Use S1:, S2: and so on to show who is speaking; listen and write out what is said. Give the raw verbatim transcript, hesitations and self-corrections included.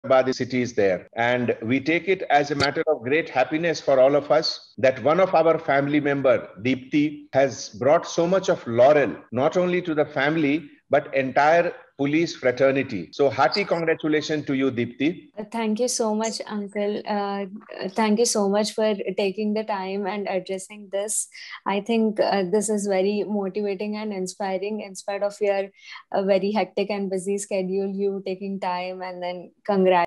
S1: Hyderabad city is there. And we take it as a matter of great happiness for all of us that one of our family member, Deepthi, has brought so much of laurel, not only to the family, but entire police fraternity. So hearty congratulations to you, Deepthi.
S2: Uh, Thank you so much, Uncle. Uh, uh, thank you so much for taking the time and addressing this. I think uh, this is very motivating and inspiring. In spite of your uh, very hectic and busy schedule, you taking time and then congratulating